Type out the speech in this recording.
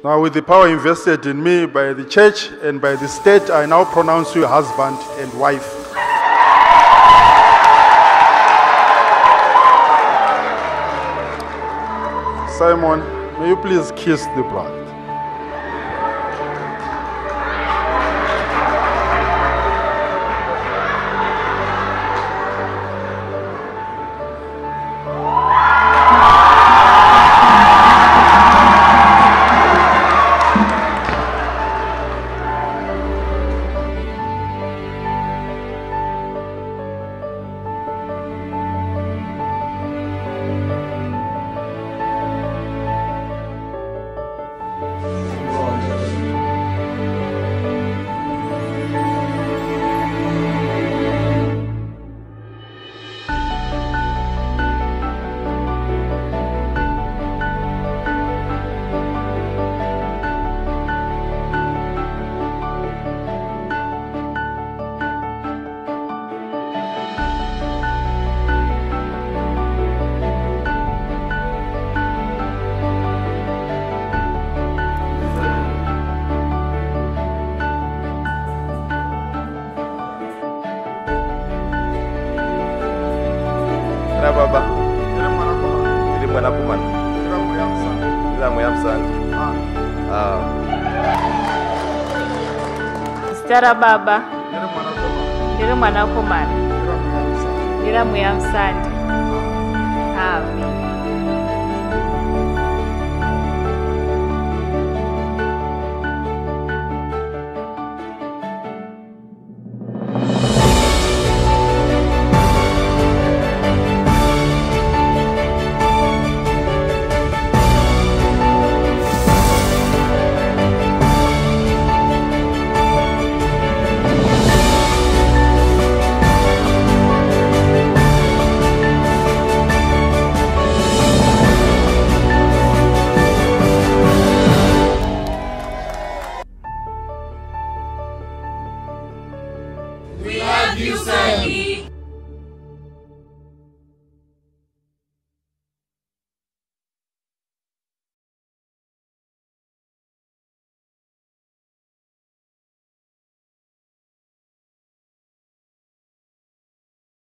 Now, with the power invested in me by the church and by the state, I now pronounce you husband and wife. Simon, may you please kiss the bride. Baba, ili mwana kumana, ila muyamsandi. Sitara baba, ili mwana kumana, ila muyamsandi. Amen. We love you, son.